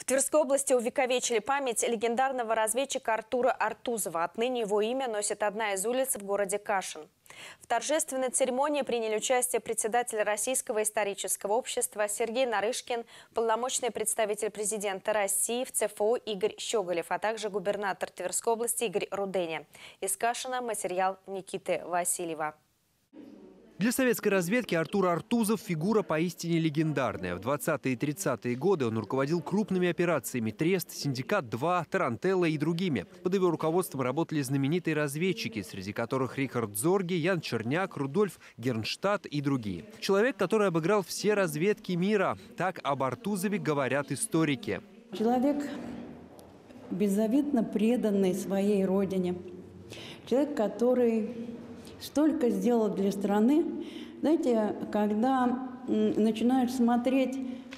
Тверской области увековечили память легендарного разведчика Артура Артузова. Отныне его имя носит одна из улиц в городе Кашин. В торжественной церемонии приняли участие председатель Российского исторического общества Сергей Нарышкин, полномочный представитель президента России в ЦФО Игорь Щеголев, а также губернатор Тверской области Игорь Руденя. Из Кашина материал Никиты Васильева. Для советской разведки Артур Артузов – фигура поистине легендарная. В 20-е и 30-е годы он руководил крупными операциями «Трест», «Синдикат-2», «Тарантелла» и другими. Под его руководством работали знаменитые разведчики, среди которых Рихард Зорге, Ян Черняк, Рудольф Гернштадт и другие. Человек, который обыграл все разведки мира. Так об Артузове говорят историки. Человек, беззаветно преданный своей родине. Человек, который столько сделал для страны. Знаете, когда начинаешь смотреть,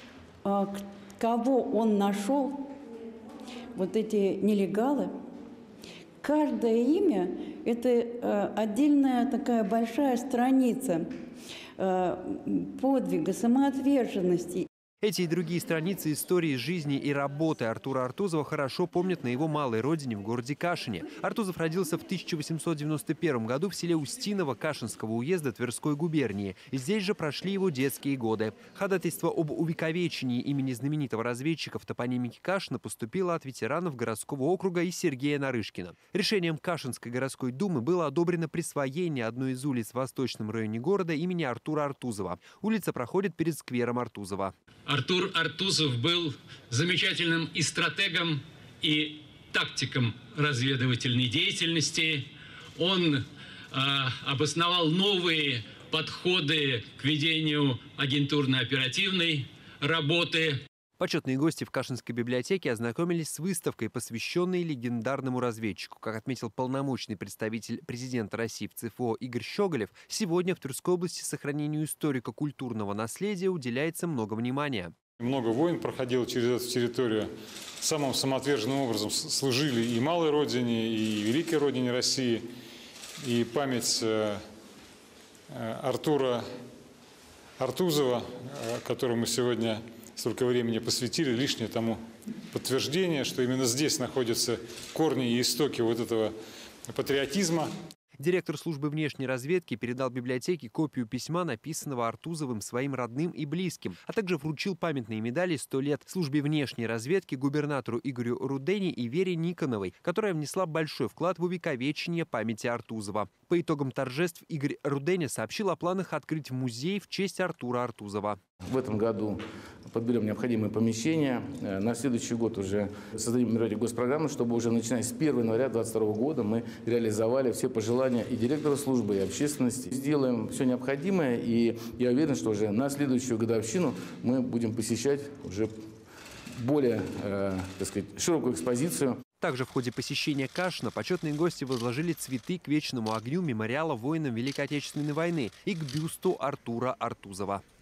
кого он нашел, вот эти нелегалы, каждое имя – это отдельная такая большая страница подвига, самоотверженности. Эти и другие страницы истории жизни и работы Артура Артузова хорошо помнят на его малой родине в городе Кашине. Артузов родился в 1891 году в селе Устиново Кашинского уезда Тверской губернии. И здесь же прошли его детские годы. Ходатайство об увековечении имени знаменитого разведчика в топонимике Кашина поступило от ветеранов городского округа и Сергея Нарышкина. Решением Кашинской городской думы было одобрено присвоение одной из улиц в восточном районе города имени Артура Артузова. Улица проходит перед сквером Артузова. Артур Артузов был замечательным и стратегом, и тактиком разведывательной деятельности. Он обосновал новые подходы к ведению агентурно-оперативной работы. Почетные гости в Кашинской библиотеке ознакомились с выставкой, посвященной легендарному разведчику. Как отметил полномочный представитель президента России в ЦФО Игорь Щеголев, сегодня в Тверской области сохранению историко-культурного наследия уделяется много внимания. Много войн проходило через эту территорию. Самым самоотверженным образом служили и малой родине, и великой родине России. И память Артура Артузова, которому мы сегодня столько времени посвятили, лишнее тому подтверждение, что именно здесь находятся корни и истоки вот этого патриотизма. Директор службы внешней разведки передал библиотеке копию письма, написанного Артузовым своим родным и близким, а также вручил памятные медали «100 лет» службе внешней разведки губернатору Игорю Рудене и Вере Никоновой, которая внесла большой вклад в увековечение памяти Артузова. По итогам торжеств Игорь Рудене сообщил о планах открыть музей в честь Артура Артузова. В этом году подберем необходимые помещения. На следующий год уже создадим мероприятие госпрограммы, чтобы уже начиная с 1 января 2022 года мы реализовали все пожелания и директора службы, и общественности. Сделаем все необходимое, и я уверен, что уже на следующую годовщину мы будем посещать уже более, так сказать, широкую экспозицию. Также в ходе посещения Кашина почетные гости возложили цветы к вечному огню мемориала воинам Великой Отечественной войны и к бюсту Артура Артузова.